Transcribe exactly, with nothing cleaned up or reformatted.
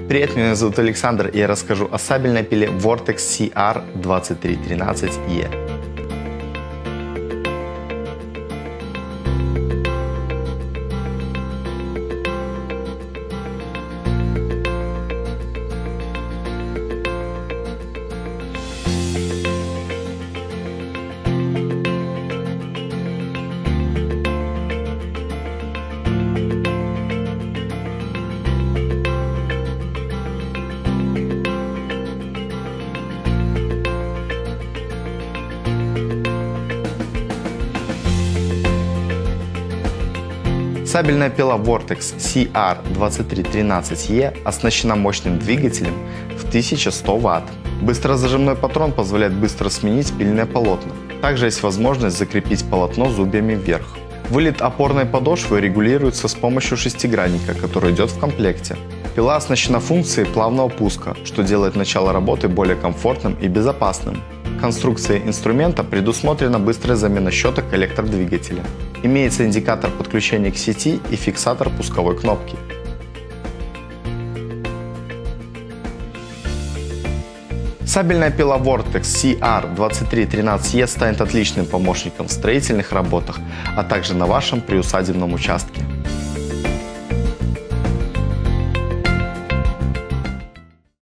Привет, меня зовут Александр, и я расскажу о сабельной пиле Vortex си ар двадцать три тринадцать и. Сабельная пила Vortex си ар двадцать три тринадцать и оснащена мощным двигателем в тысяча сто ватт. Быстрозажимной патрон позволяет быстро сменить пильное полотно. Также есть возможность закрепить полотно зубьями вверх. Вылет опорной подошвы регулируется с помощью шестигранника, который идет в комплекте. Пила оснащена функцией плавного пуска, что делает начало работы более комфортным и безопасным. Конструкции инструмента предусмотрена быстрая замена щеток электродвигателя. Имеется индикатор подключения к сети и фиксатор пусковой кнопки. Сабельная пила Vortex си ар двадцать три тринадцать и станет отличным помощником в строительных работах, а также на вашем приусадебном участке.